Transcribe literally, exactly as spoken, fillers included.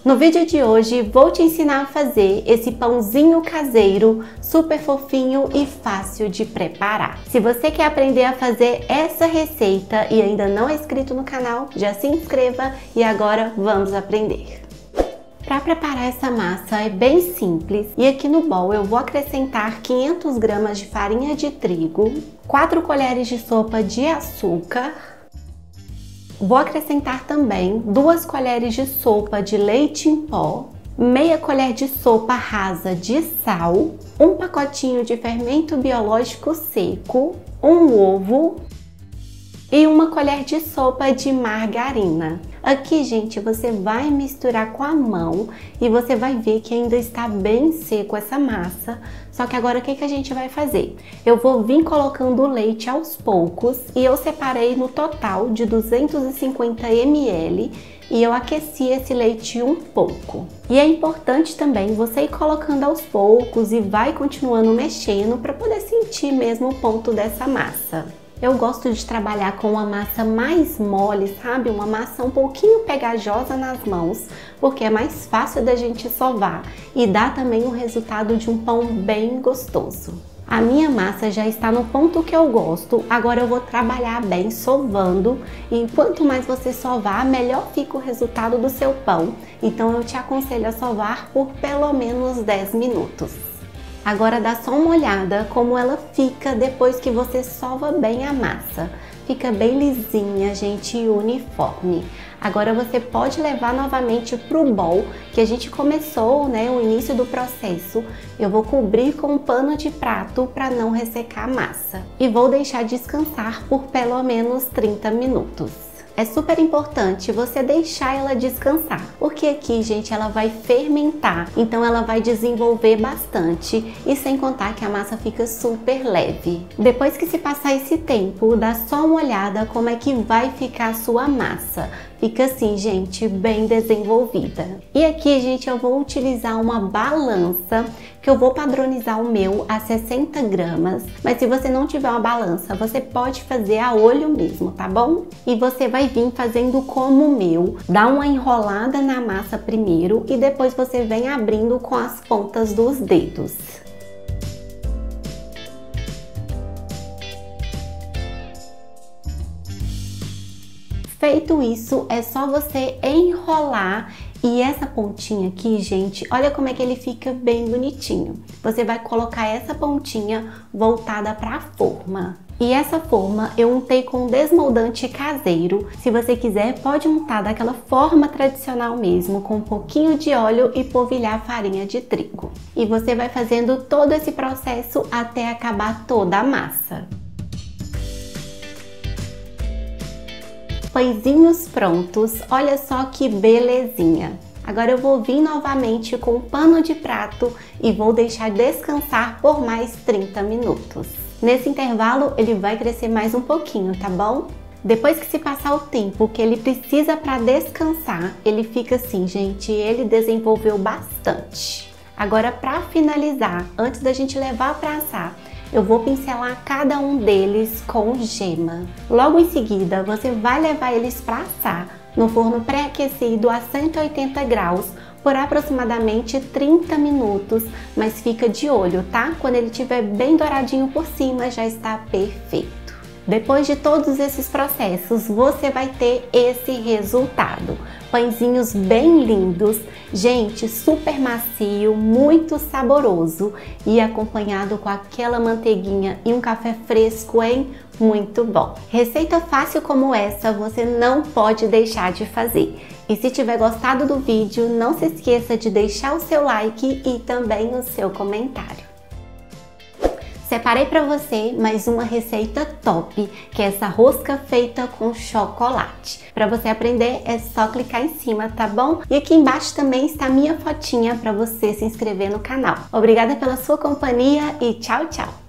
No vídeo de hoje vou te ensinar a fazer esse pãozinho caseiro super fofinho e fácil de preparar. Se você quer aprender a fazer essa receita e ainda não é inscrito no canal, já se inscreva e agora vamos aprender. Para preparar essa massa é bem simples e aqui no bowl eu vou acrescentar quinhentas gramas de farinha de trigo, quatro colheres de sopa de açúcar. Vou acrescentar também duas colheres de sopa de leite em pó, meia colher de sopa rasa de sal, um pacotinho de fermento biológico seco, um ovo e uma colher de sopa de margarina. Aqui, gente, você vai misturar com a mão e você vai ver que ainda está bem seco essa massa. Só que agora o que que a gente vai fazer? Eu vou vir colocando o leite aos poucos e eu separei no total de duzentos e cinquenta mililitros e eu aqueci esse leite um pouco. E é importante também você ir colocando aos poucos e vai continuando mexendo para poder sentir mesmo o ponto dessa massa. Eu gosto de trabalhar com uma massa mais mole, sabe? Uma massa um pouquinho pegajosa nas mãos, porque é mais fácil da gente sovar e dá também o resultado de um pão bem gostoso. A minha massa já está no ponto que eu gosto, agora eu vou trabalhar bem sovando e quanto mais você sovar, melhor fica o resultado do seu pão. Então eu te aconselho a sovar por pelo menos dez minutos. Agora dá só uma olhada como ela fica depois que você sova bem a massa. Fica bem lisinha, gente, e uniforme. Agora você pode levar novamente para o bowl que a gente começou, né, o início do processo. Eu vou cobrir com um pano de prato para não ressecar a massa. E vou deixar descansar por pelo menos trinta minutos. É super importante você deixar ela descansar, porque aqui, gente, ela vai fermentar, então ela vai desenvolver bastante e sem contar que a massa fica super leve. Depois que se passar esse tempo, dá só uma olhada como é que vai ficar a sua massa. Fica assim, gente, bem desenvolvida. E aqui, gente, eu vou utilizar uma balança que eu vou padronizar o meu a sessenta gramas. Mas se você não tiver uma balança, você pode fazer a olho mesmo, tá bom? E você vai vir fazendo como o meu. Dá uma enrolada na massa primeiro e depois você vem abrindo com as pontas dos dedos. Feito isso, é só você enrolar e essa pontinha aqui, gente, olha como é que ele fica bem bonitinho. Você vai colocar essa pontinha voltada para a forma. E essa forma eu untei com desmoldante caseiro. Se você quiser, pode untar daquela forma tradicional mesmo, com um pouquinho de óleo e polvilhar farinha de trigo. E você vai fazendo todo esse processo até acabar toda a massa. Pãezinhos prontos, olha só que belezinha! Agora eu vou vir novamente com um pano de prato e vou deixar descansar por mais trinta minutos. Nesse intervalo ele vai crescer mais um pouquinho, tá bom? Depois que se passar o tempo que ele precisa para descansar, ele fica assim, gente, ele desenvolveu bastante. Agora para finalizar, antes da gente levar para assar, eu vou pincelar cada um deles com gema. Logo em seguida, você vai levar eles para assar no forno pré-aquecido a cento e oitenta graus por aproximadamente trinta minutos, mas fica de olho, tá? Quando ele estiver bem douradinho por cima, já está perfeito. Depois de todos esses processos, você vai ter esse resultado. Pãezinhos bem lindos, gente, super macio, muito saboroso e acompanhado com aquela manteiguinha e um café fresco, hein? Muito bom! Receita fácil como essa, você não pode deixar de fazer. E se tiver gostado do vídeo, não se esqueça de deixar o seu like e também o seu comentário. Separei para você mais uma receita top, que é essa rosca feita com chocolate. Para você aprender é só clicar em cima, tá bom? E aqui embaixo também está a minha fotinha para você se inscrever no canal. Obrigada pela sua companhia e tchau, tchau!